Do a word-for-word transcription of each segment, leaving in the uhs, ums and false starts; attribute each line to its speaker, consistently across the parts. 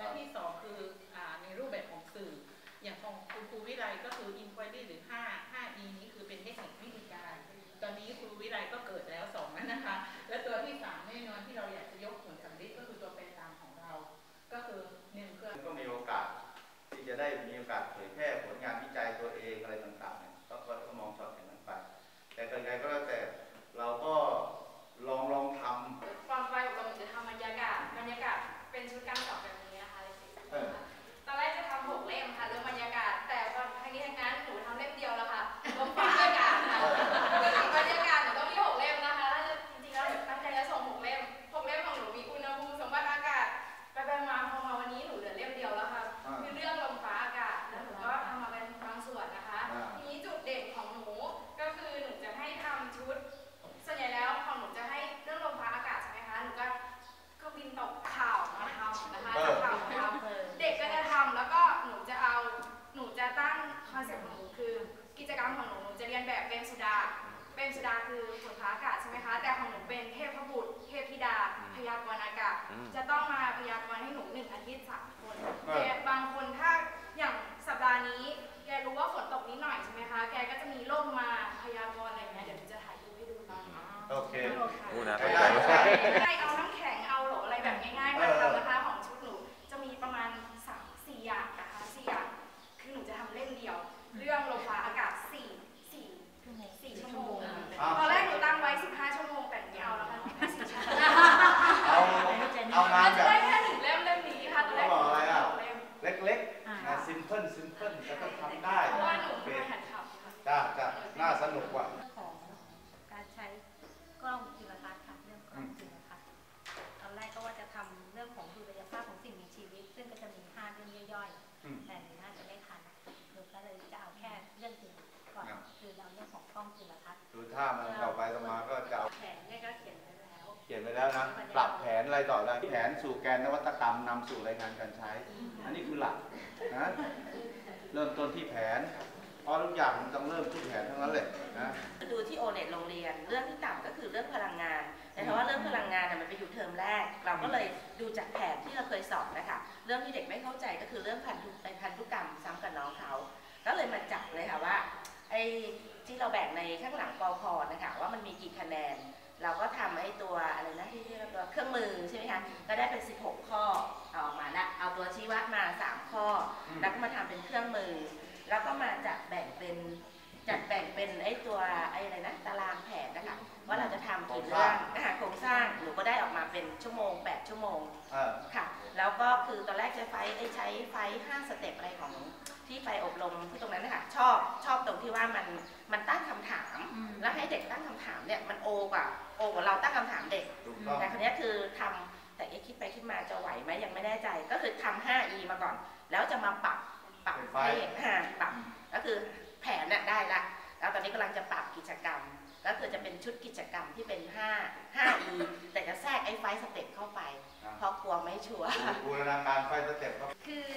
Speaker 1: ที่สองคือในรูปแบบของสื่ออย่างของคุณครูวิไลก็คือ inquiry หรือ ห้า ห้า อี นี้คือเป็นเทคนิควิธีการตอนนี้ครูวิไลก็เกิดแล้วสองนั้นนะคะและตัวที่สามแน่นอนที่เราอยากจะยกผลสำลิดก็คือตัวแปรตามของเราก็คือหนึ่งคือ
Speaker 2: ก็มีโอกาสที่จะได้มีโอกาสเผยแพร่ผลงานวิจัยตัวเองอะไรต่างๆเนี่ยก็ก็มองชอบอย่างนั้นไปแต่ใครๆก็แล้วแต่เราก็ลองลองทำ
Speaker 3: ก่อนไปเราจะทำบรรยากาศบรรยากาศเป็นชุดการสอบแบบนี้นะคะตอนแรกจะทำหกเล่มค่ะเรื่องบรรยากาศแต่ตอนทางนี้ทางนั้นหนูทำเล่มเดียวแล้วค่ะลมฟ้าอากาศค่ะปกติบรรยากาศหนูต้องมีหกเล่มนะคะถ้าจริงๆแล้วตั้งใจจะส่งหกเล่มหกเล่มของหนูมีอุณหภูมิสมบัติอากาศไปไปมาพอมาวันนี้หนูเหลือเล่มเดียวแล้วค่ะคือเรื่องลมฟ้าอากาศแล้วหนูก็ทำมาเป็นบางส่วนนะคะทีนี้จุดเด่นของหนูก็คือหนูจะให้ทำชุดส่วนใหญ่แล้วของหนูจะให้เรื่องลมฟ้าอากาศใช่ไหมคะหนูก็ก็บินตกข่าวมาทำนะคะตกข่าวมาทำเด็กก็จะทำแล้วก็หนูจะเอาหนูจะตั้งคอนเซ็ปต์ของหนูคือกิจกรรมของหนูหนูจะเรียนแบบเปรมสุดาเปรมสุดาคือฝนฟ้าอากาศใช่ไหมคะแต่ของหนูเป็นเทพบุตรเทพธิดาพยากรณ์อากาศจะต้องมาพยากรณ์ให้หนูหนึ่งอาทิตย์สามคนแต่บางคนถ้าอย่างสัปดาห์นี้แกรู้ว่าฝนตกนิดหน่อยใช่ไหมคะแกก็จะมีร่มมาพยากรณ์อะไรอย่างเงี้ยเดี๋ยวจะถ่ายรูปให้ดูตอนนี้
Speaker 2: โอเค
Speaker 3: โอ้นะใช่เอาน้ำแข็งเอาโหลอะไรแบบง่ายๆมาทำนะคะของชุดหนูจะมีประมาณสามสี่อย่างนะคะสี่อย่างคือหนูจะทำเล่มเดียวเรื่องลมฟ้าอากาศสี่สี่สี่ชั่วโมงตอนแรกหนูตั้งไว้สิบห้าชั่วโมงแต่ไม่เอาแล้วค่ะแค่สี่ชั่วโมง
Speaker 2: เอาเอางานแบบ
Speaker 3: ได้แค่หนึ่งเล่มเล่มนี้ค่ะตอนแรกหนู
Speaker 2: อะไรอ่ะเล็กๆนะซิมเพิลซิมเพิลแล้วก็ทำได้
Speaker 3: เพราะว่าหนูเป็นหัดขับค่ะ
Speaker 2: จ้าจ้าน่าสนุกกว่า
Speaker 4: ของการใช้กล้องจุลทรรศน์ค่ะเรื่องกล้องจุลทรรศน์ตอนแรกก็ว่าจะทำเรื่องของดุลยภาพของสิ่งมีชีวิตซึ่งก็จะมีห้าเรื่องย่อยๆแต่น่าจะไม่ทันหนูก็เลยจะเอาแค่เรื่องเดียวก่อนคือเราเรื่องของกล้องจุลทรรศน์
Speaker 2: ดูท่ามันต่อไปต่อมาก็จะเอา
Speaker 4: แผนเนี่ยก็เขียนไว้แล้ว
Speaker 2: เขียนไปแล้วนะปรับแผนอะไรต่อได้แผนสู่แกนนวัตกรรมนำสู่รายงานการใช้อันนี้คือหลักนะเริ่มต้นที่แผนเพราะทุกอย่างมันต้องเริ่มที่แผนทั้งนั้นเลยนะ
Speaker 5: ดูที่โอเน็ตโรงเรียนเรื่องที่ต่ำก็คือเรื่องพลังงานแต่เพราะว่าเรื่องพลังงานมันไปอยู่เทอมแรกเราก็เลยดูจากแผนที่เราเคยสอนนะคะเรื่องที่เด็กไม่เข้าใจก็คือเรื่องพันธุพันธุกรรมซ้ำกับน้องเขาก็เลยมาจับเลยค่ะว่าไอ้ที่เราแบ่งในข้างหลังปพนะคะว่ามันมีกี่คะแนนเราก็ทำไอ้ตัวอะไรนะที่เรียกว่าเครื่องมือใช่ไหมคะก็ได้เป็นสิบหกข้อเอาออกมาละเอาตัวชี้วัดมาสามข้อแล้วก็มาทำเป็นเครื่องมือแล้วก็มาจัดแบ่งเป็นจัดแบ่งเป็นไอ้ตัวไอ้อะไรนะตารางแผนนะคะว่าเราจะทำกี่เรื่องนะคะโครงสร้างหนูก็ได้ออกมาเป็นชั่วโมงแปดชั่วโมงค่ะแล้วก็คือตอนแรกใช้ไฟใช้ไฟห้าสเต็ปอะไรของที่ไปอบรมที่ตรงนั้นนะคะชอบชอบตรงที่ว่ามันมันตั้งคำถามแล้วให้เด็กตั้งคำถามเนี่ยมันโอกว่าโอกว่าเราตั้งคำถามเด็กแต่คราวนี้คือทำแต่คิดไปคิดมาจะไหวไหมยังไม่แน่ใจก็คือทำ ห้า อี มาก่อนแล้วจะมาปรับปรับให้ห้าปรับก็คือแผนน่ะได้ละแล้วตอนนี้กำลังจะปรับกิจกรรมก็คือจะเป็นชุดกิจกรรมที่เป็นห้า ห้า อี แต่จะแทรกไอ้ไฟสเต็ปเข้าไปเพราะกลัวไม่ชัวร์
Speaker 2: บูรณาการไฟสเต็ป
Speaker 6: คือ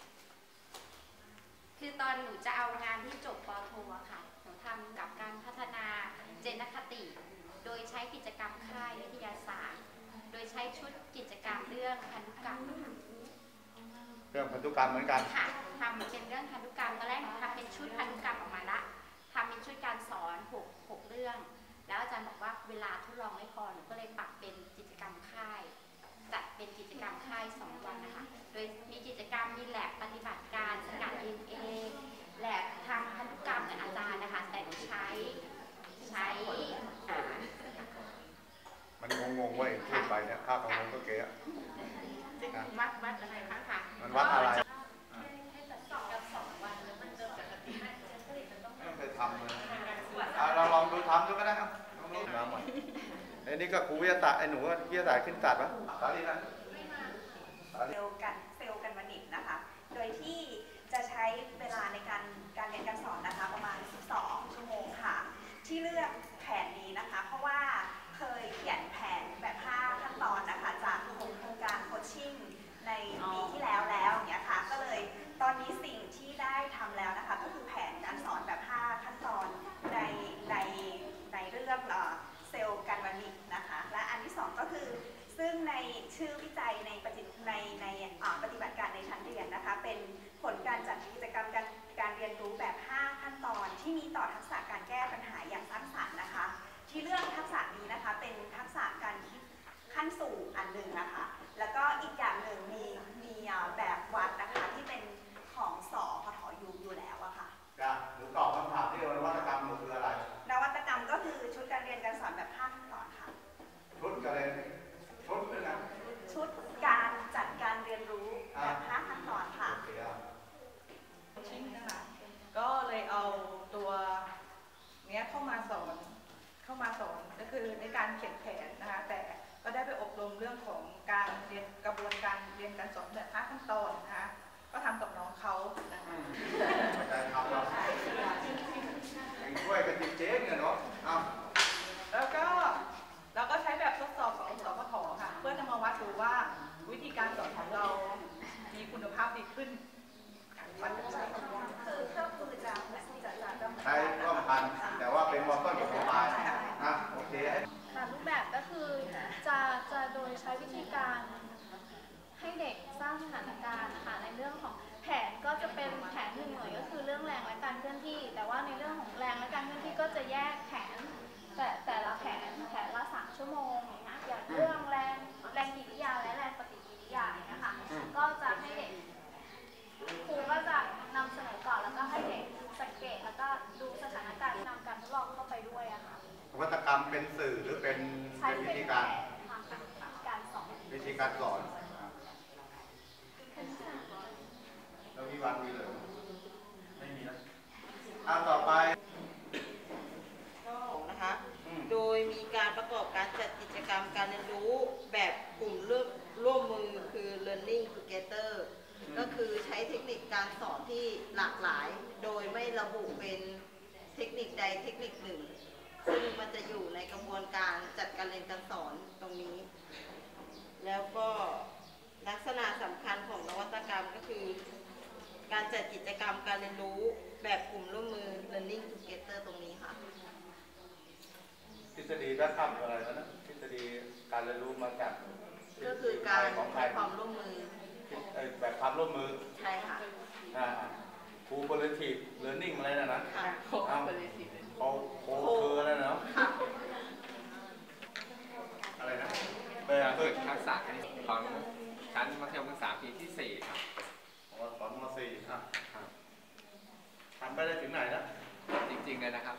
Speaker 6: คือตอนหนูจะเอางานที่จบป.โทค่ะหนูทำกับการพัฒนาเจนคติโดยใช้กิจกรรมค่ายวิทยาศาสตร์โดยใช้ชุดกิจกรรมเรื่องพันธุกรรม
Speaker 2: เรื่องพันธุกรรมเหมือนกัน
Speaker 6: ค่ะทำเป็นเรื่องพันธุกรรมตอนแรกทำเป็นชุดพันธุกรรมออกมาละทำเป็นชุดการสอนหก หกเรื่องแล้วอาจารย์บอกว่าเวลาทดลองไม่พอหนูก็เลยปรับเป็นกิจกรรมค่ายจัดเป็นกิจกรรมค่ายสองวันนะคะโดยมีกิจกรรมมีแลบปฏิบัติการสกัด ดี เอ็น เอ แลบทางพันธุกรรมกับอาจารย์นะคะแต่หนูใช้ใช้
Speaker 2: มันงงๆเว้ยพูดไปเนี่ยภาพของมันก็เก๋อะ
Speaker 6: วัดวัดอะไรคะค่ะ
Speaker 2: มันวัดอะไร
Speaker 6: ให้จัดสอบกันสองวันแล้วมันจะปกติไม่
Speaker 2: ต้องไปทำเลยเราลองดูทำดูก็ได้ครับลองดูมาหมดไอ้นี่ก็ครูวิทยาศาสตร์ไอ้หนูวิทยาศาสตร์ขึ้นตัดปะสาลีนะ
Speaker 7: เซลล์กันเซลล์กันวนิกนะคะโดยที่จะใช้เวลาในการการเรียนการสอนนะคะประมาณสิบสองชั่วโมงค่ะที่เลือกแผนนี้นะคะเพราะว่าเคยเขียนแผนแบบห้าขั้นตอนนะคะจากโครงการโคชชิ่งในปีที่แล้วแล้วอย่างเงี้ยค่ะก็เลยตอนนี้สิ่งที่ได้ทำแล้วนะคะก็คือแผนการสอนแบบห้าขั้นตอนในในในเรื่องเซลล์กันวนิกนะคะและอันที่สองก็คือซึ่งซึ่งในชื่อวิจัยในปฏิในในปฏิบัติการในชั้นเรียนนะคะเป็นผลการจัดกิจกรรมการการเรียนรู้แบบ ห้า ขั้นตอนที่มีต่อทักษะการแก้ปัญหาอย่างสร้างสรรค์นะคะที่เลือกทักษะนี้นะคะเป็นทักษะการคิดขั้นสูงอันหนึ่งนะคะแล้วก็อีกอย่างหนึ่งมีมีแบบวัดนะคะที่เป็นของสพทยูอยู่แล้วอะค่ะ
Speaker 2: จ้ะหนูตอบคำถามที่นวัตกรรมหนูคืออะไร
Speaker 7: นวัตกรรมก็คือชุดการเรียนการสอนแบบห้าขั้นตอนค่ะ
Speaker 2: ชุดการเรียนชุดเป็นไง
Speaker 7: ชุดการจัดการเรียนรู้แบบห้าขั้นตอนค่ะ
Speaker 8: ชิ้นนะคะก็เลยเอาตัวเนี้ยเข้ามาสอนเข้ามาสอนก็คือในการเขียนแผนนะคะแต่ก็ได้ไปอบรมเรื่องของการเรียนกระบวนการเรียนการสอนแบบห้าขั้นตอนนะคะก็ทำกับน้องเขานะคะ
Speaker 2: ไม่ได้ทำเราช่วยกันจริงๆเนี่ยเนาะเอา
Speaker 8: แล้วก็เราก็ใช้แบบทดสอบของสพทค่ะเพื่อจะมาวัดดูว่าวิธีการสอนของเรามีคุณภาพดีขึ้นมันจะใช้คำว่า
Speaker 7: คือเครื่องมือจะจะจะ
Speaker 2: ใช้ร่วมกันแต่ว่าเป็นมอต้นกับมอปลายนะโอเค
Speaker 9: ค่ะรูปแบบก็คือจะจะโดยใช้วิธีการให้เด็กสร้างสถานการณ์นะคะในเรื่องของแผนก็จะเป็นแผนหนึ่งหน่วยก็คือเรื่องแรงและการเคลื่อนที่แต่ว่าในเรื่องของแรงและการเคลื่อนที่ก็จะแยกแผนแต่แต่ละแผนแผนละสามชั่วโมงอย่างเงี้ยอย่างเรื่องแรงแรงกิริยาและแรงปฏิกิริยาเนี่ยค่ะก็จะให้เด็กครูก็จะนำเสนอก่อนแล้วก็ให้เด็กสังเกตแล้วก็ดูสถานการณ์นำการทดลองเข้าไปด้วยอะค่ะ
Speaker 2: นวัตกรรมเป็นสื่อหรือเป็นเป็นวิธีการ
Speaker 9: การสอน
Speaker 2: วิธีการสอนเรามีวันมีเลยไม่มีนะอ่าต่อไป
Speaker 5: นะคะโดยมีการประกอบการจัดกิจกรรมการเรียนรู้แบบกลุ่มร่วมมือคือ learning together ก็คือใช้เทคนิคการสอนที่หลากหลายโดยไม่ระบุเป็นเทคนิคใดเทคนิคหนึ่งซึ่งมันจะอยู่ในกระบวนการจัดการเรียนการสอนตรงนี้แล้วก็ลักษณะสำคัญของนวัตกรรมก็คือการจัดกิจกรรมการเรียนรู้แบบกลุ่มร่วมมือ learning together ตรงนี้ค่ะ
Speaker 2: ทฤษฎีด้านข้ามอะไรนะทฤษฎีการเรียนรู้มาจาก
Speaker 5: ก็คือการใช้ความร่วมมือ
Speaker 2: แบบความร่วมมือ
Speaker 5: ใช่ค่ะ
Speaker 2: ครูโพลิทีฟเลิร์นนิ่งอะไรนะนะโคโคคืออะไรเนาะอะไรนะ
Speaker 10: แบบฝึกทักษะของชั้นมัธยมศึกษาปีที่สี่ครับ
Speaker 2: สอนม.สี่ครับทำไปได้ถึงไหนนะ
Speaker 10: จริงๆเลยนะครับ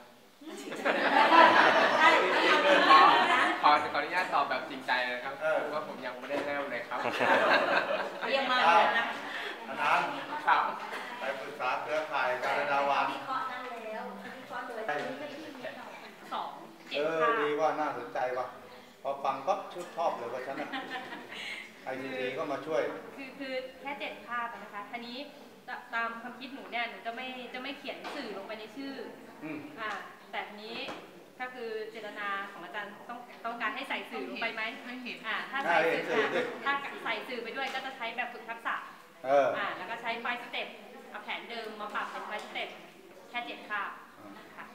Speaker 10: ขอขออนุญาตตอบแบบจริงใจเลยครับเพราะว่าผมยังไม่ได้เริ่มเลยครับ
Speaker 5: เยี่ยมมากเลยนะ
Speaker 2: อันนั้น
Speaker 10: ครับ
Speaker 2: ไปปรึกษาเครือข่ายการดาวัน
Speaker 4: วิเคราะห์นั่นแล้ววิเคราะห์โดยสอง
Speaker 2: เออดีว่าน่าสนใจว่ะพอฟังก็ชุดชอบเลยว่าฉันไอทีดีก็มาช่วย
Speaker 11: คือคือแค่เจ็ดภาพนะคะทีนี้ตามความคิดหนูเนี่ยหนูจะไม่จะไม่เขียนสื่อลงไปในชื่ออ่าแต่ทีนี้ถ้าคือเจตนาของอาจารย์ต้องต้องการให้ใส่สื่อลงไปไหมไม่เห็นอ่าถ้าใส่สื่อถ้าใส่สื่อไปด้วยก็จะใช้แบบฝึกทักษะอ่าแล้วก็ใช้ไฟล์สเต็ปเอาแผนเดิมมาปรับเป็นไฟล์สเต็ปแค่เจ็ดภาพค่ะ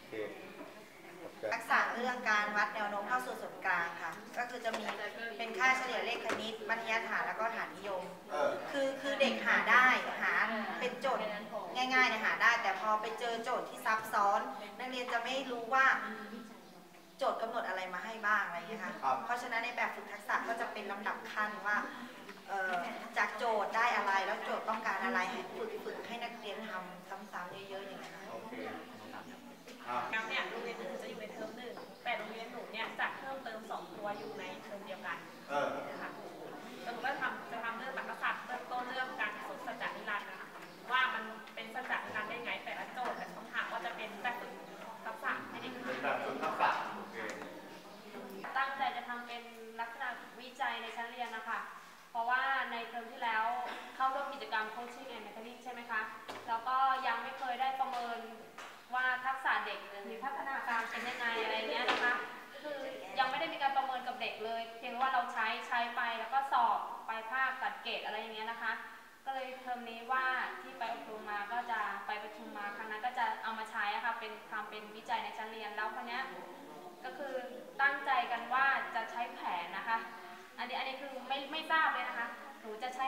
Speaker 5: ทักษะเรื่องการวัดแนวโน้มเข้าสู่ส่วนกลางค่ะก็คือจะมีเป็นค่าเฉลี่ยเลขคณิตมัธยฐานแล้วก็ฐานนิยมคือคือเด็กหาได้หาเป็นโจทย์ง่ายๆเนี่ยหาได้แต่พอไปเจอโจทย์ที่ซับซ้อนนักเรียนจะไม่รู้ว่าโจทย์กำหนดอะไรมาให้บ้างอะไรอย่างเงี้ยค่ะเพราะฉะนั้นในแบบฝึกทักษะก็จะเป็นลำดับขั้นว่าจากโจทย์ได้อะไรแล้วโจทย์ต้องการอะไรให้ฝึกฝึกให้นักเรียนทำซ้ำๆเยอะๆอย่างเงี้ย
Speaker 11: แล้วเนี่ยโรงเรียนอื่นจะอยู่ในเทอมหนึ่งแต่โรงเรียนหนูเนี่ยจะเพิ่มเติมสองตัวอยู่ในเทอมเดียวกันนะคะแล้วหนูก็ทำจะทำเรื่องหลักศาสตร์เริ่มต้นเรื่องการฝึกสัจจนิรันดร์นะคะว่ามันเป็นสัจจนิรันดร์ได้ไงแต่ละโจทย์แต่คำถามว่าจะเป็นแบบฝึกทักษะให้เด็ก
Speaker 2: เป็นแบบฝึกทักษะ
Speaker 11: ตั้งใจจะทำเป็นลักษณะวิจัยในชั้นเรียนนะคะเพราะว่าในเทอมที่แล้วเข้าร่วมกิจกรรมโคชชิ่งแอนด์เมคานิกใช่ไหมคะแล้วก็ยังไม่เคยได้ประเมินว่าทักษะเด็กมีพัฒนาการเป็นยังไงอะไรเงี้ยนะคะคือยังไม่ได้มีการประเมินกับเด็กเลยเพียงว่าเราใช้ใช้ไปแล้วก็สอบไปภาคตัดเกรดอะไรอย่างเงี้ยนะคะก็เลยเทอมนี้ว่าที่ไปอบรมมาก็จะไปประชุมมาครั้งนั้นก็จะเอามาใช้ค่ะเป็นทำเป็นวิจัยในชั้นเรียนแล้วครั้งนี้ก็คือตั้งใจกันว่าจะใช้แผนนะคะอันนี้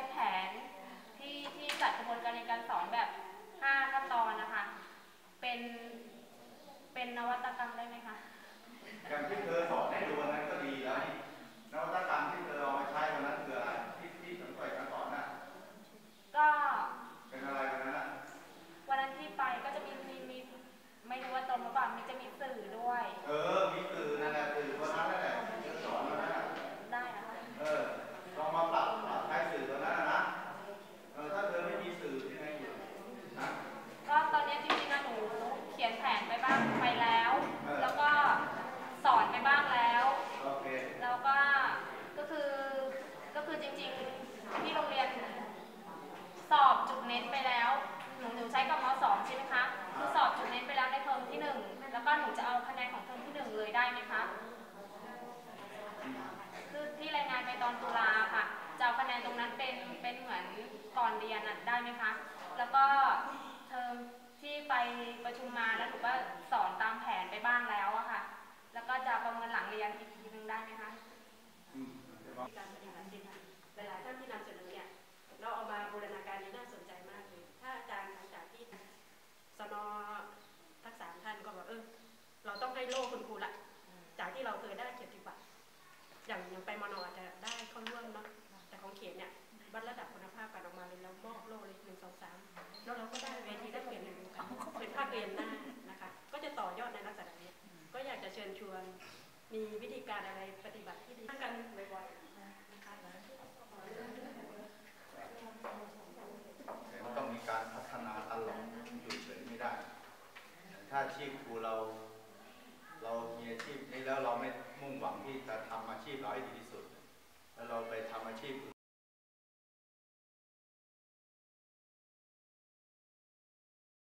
Speaker 11: แผนที่ที่จัดกระบวนการเรียนการสอนแบบห้าขั้นตอนนะคะเป็นเป็นนวัตกรรมได้ไหมคะ
Speaker 2: อย่างที่เธอสอนให้ดูวันนั้นก็ดีแล้วนี่นวัตกรรมที่เธอเอามาใช้วันนั้นคืออะไรที่ที่สังเกตการสอนน่ะ
Speaker 11: ก็
Speaker 2: เป็นอะไรวันนั้นอ่ะ
Speaker 11: วันนั้นที่ไปก็จะมีมีมีไม่รู้ว่าตรงหรือเปล่ามีจะมีสื่อด้วย
Speaker 2: เออมีสื่อนั่นแหละสื่อวันนั้นนั่นแหละที่เธอสอนวันนั้น
Speaker 11: ได้นะคะ
Speaker 2: เออลองมาปรับปรับใช้สื่อตัวนั้นนะเออถ้าเธอไม่มีสื่อยังไงอยู่นะ
Speaker 11: ก็ตอนนี้จริงๆหนูเขียนแผนไปบ้างไปแล้วแล้วก็สอนไปบ้างแล้วแล้วก็ก็คือก็คือจริงๆที่โรงเรียนสอบจุดเน้นไปแล้วหนูหนูใช้กับม.สองใช่ไหมคะคือสอบจุดเน้นไปแล้วในเทอมที่หนึ่งแล้วก็หนูจะเอาคะแนนของเทอมที่หนึ่งเลยได้ไหมคะคือที่รายงานไปตอนตุลาค่ะจะเอาคะแนนตรงนั้นเป็นเป็นเหมือนก่อนเรียนอ่ะได้ไหมคะแล้วก็เทอมที่ไปประชุมมาแล้วหนูก็สอนตามแผนไปบ้างแล้วอะค่ะแล้วก็จะประเมินหลังเรียนอีกทีนึงได้ไหมคะ
Speaker 12: การปฏิบัติจริงค่ะหลายๆท่านที่นำเสนอเนี่ยเราเอามาบูรณาการนี้น่าสนใจมากเลยถ้าอาจารย์หลังจากที่สนทั้งสามท่านก็บอกเออเราต้องให้โล่คุณครูละจากที่เราเคยได้เกียรติบัตรอย่างอย่างไปมนอาจจะได้เข้าร่วมเนาะแต่ของเขตเนี่ยวัดระดับคุณภาพการออกมาเลยแล้วมอบโล่เลยหนึ่งสองสามแล้วเราก็ได้เวทีได้เปลี่ยนหนึ่งเป็นภาคเรียนหน้านะคะก็จะต่อยอดในลักษณะนี้ก็อยากจะเชิญชวนมีวิธีการอะไรปฏิบัติที่ดีกันบ่อยๆนะคะ
Speaker 2: ต้องมีการพัฒนาตลอดอยู่เฉยไม่ได้ถ้าอาชีพครูเราเรามีอาชีพนี้แล้วเราไม่มุ่งหวังที่จะทำอาชีพเราให้ดีที่สุด